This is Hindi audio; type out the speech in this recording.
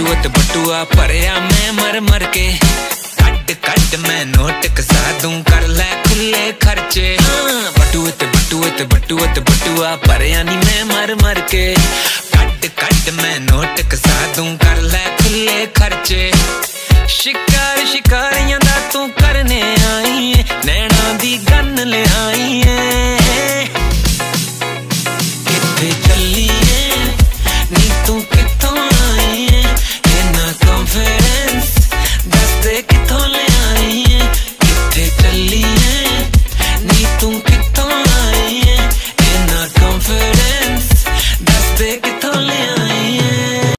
बटुआ ते बटुआ भरया मैं मर मर के। कट कट मैं नोट कसा दूं, कर ले खुले खर्चे। बटुआ ते बटुआ ते बटुआ ते बटुआ भरया नी मैं मर मर के। कट कट मैं नोट कसा दूं, कर ले खुले खर्चे। शिकार शिकारियां दा तू करने आई, नैना दी गन ले